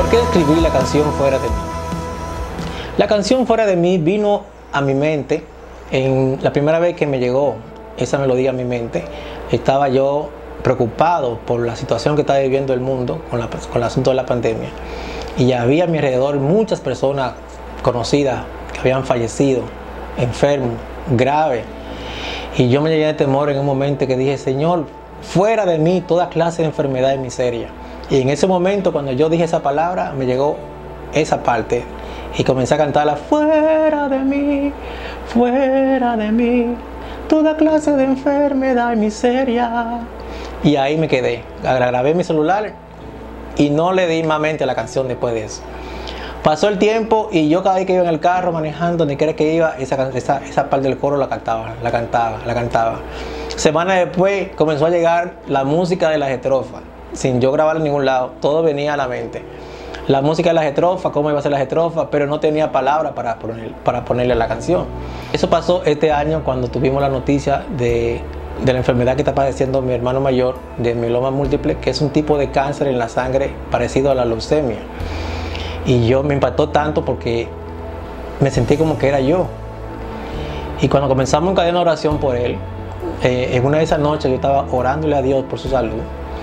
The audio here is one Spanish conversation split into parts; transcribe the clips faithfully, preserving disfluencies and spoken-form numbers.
¿Por qué escribí la canción Fuera de mí? La canción Fuera de mí vino a mi mente en la primera vez que me llegó esa melodía a mi mente. Estaba yo preocupado por la situación que estaba viviendo el mundo con, la, con el asunto de la pandemia, y había a mi alrededor muchas personas conocidas que habían fallecido, enfermos, graves, y yo me llené de temor en un momento que dije: Señor, fuera de mí toda clase de enfermedad y miseria. Y en ese momento, cuando yo dije esa palabra, me llegó esa parte y comencé a cantarla: fuera de mí, fuera de mí toda clase de enfermedad y miseria. Y ahí me quedé. La grabé en mi celular y no le di más mente a la canción después de eso. Pasó el tiempo y yo cada vez que iba en el carro manejando, donde quiera que iba, esa, esa, esa parte del coro la cantaba, la cantaba, la cantaba. Semanas después comenzó a llegar la música de las estrofas, sin yo grabarla en ningún lado, todo venía a la mente. La música de las estrofas, cómo iba a ser las estrofas, pero no tenía palabras para, poner, para ponerle a la canción. Eso pasó este año cuando tuvimos la noticia de, de la enfermedad que está padeciendo mi hermano mayor, de mieloma múltiple, que es un tipo de cáncer en la sangre parecido a la leucemia. Y yo me impactó tanto porque me sentí como que era yo. Y cuando comenzamos en cadena de oración por él, eh, en una de esas noches yo estaba orándole a Dios por su salud.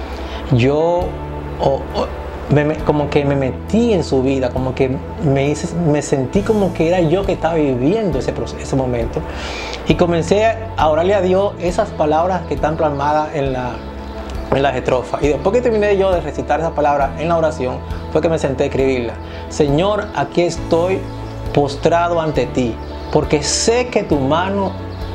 Yo oh, oh, me, me, como que me metí en su vida, como que me, hice, me sentí como que era yo que estaba viviendo ese, proceso, ese momento. Y comencé a orarle a Dios esas palabras que están plasmadas en la en las estrofas. Y después que terminé yo de recitar esas palabras en la oración, fue que me senté a escribirla. Señor, aquí estoy postrado ante ti, porque sé que tu mano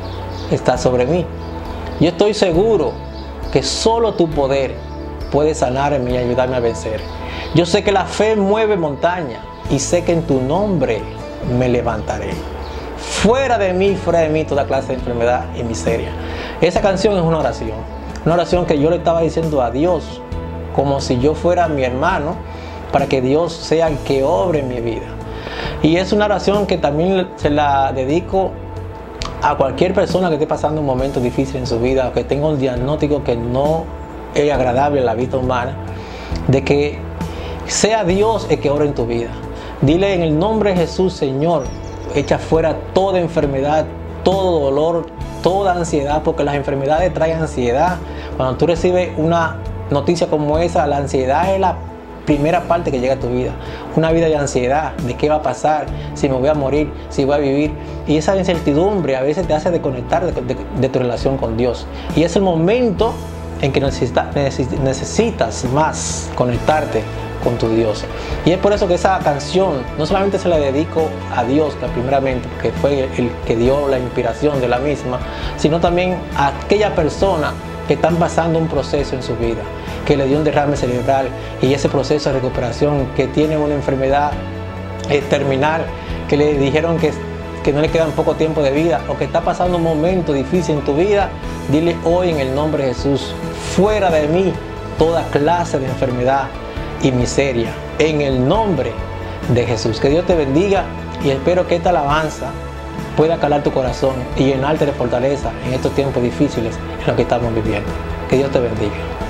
está sobre mí. Yo estoy seguro que solo tu poder puede sanarme y ayudarme a vencer. Yo sé que la fe mueve montaña y sé que en tu nombre me levantaré. Fuera de mí, fuera de mí toda clase de enfermedad y miseria. Esa canción es una oración. Una oración que yo le estaba diciendo a Dios, como si yo fuera mi hermano, para que Dios sea el que obre en mi vida. Y es una oración que también se la dedico a cualquier persona que esté pasando un momento difícil en su vida, o que tenga un diagnóstico que no es agradable a la vida humana, de que sea Dios el que obre en tu vida. Dile: en el nombre de Jesús, Señor, echa fuera toda enfermedad, todo dolor, toda ansiedad, porque las enfermedades traen ansiedad. Cuando tú recibes una noticia como esa, la ansiedad es la primera parte que llega a tu vida. Una vida de ansiedad, de qué va a pasar, si me voy a morir, si voy a vivir. Y esa incertidumbre a veces te hace desconectar de, de, de tu relación con Dios. Y es el momento en que necesita, necesitas más conectarte con tu Dios. Y es por eso que esa canción no solamente se la dedico a Dios primeramente, porque fue el que dio la inspiración de la misma, sino también a aquella persona que están pasando un proceso en su vida, que le dio un derrame cerebral y ese proceso de recuperación, que tiene una enfermedad eh, terminal, que le dijeron que, que no le queda poco tiempo de vida, o que está pasando un momento difícil en tu vida. Dile hoy en el nombre de Jesús: fuera de mí toda clase de enfermedad y miseria, en el nombre de Jesús. Que Dios te bendiga, y espero que esta alabanza pueda calar tu corazón y llenarte de fortaleza en estos tiempos difíciles en los que estamos viviendo. Que Dios te bendiga.